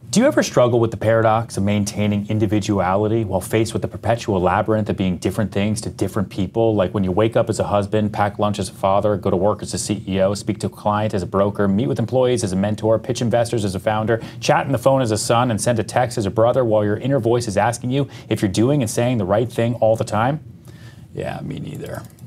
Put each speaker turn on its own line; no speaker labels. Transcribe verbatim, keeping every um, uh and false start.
Do you ever struggle with the paradox of maintaining individuality while faced with the perpetual labyrinth of being different things to different people? Like when you wake up as a husband, pack lunch as a father, go to work as a C E O, speak to a client as a broker, meet with employees as a mentor, pitch investors as a founder, chat on the phone as a son, and send a text as a brother while your inner voice is asking you if you're doing and saying the right thing all the time? Yeah, me neither.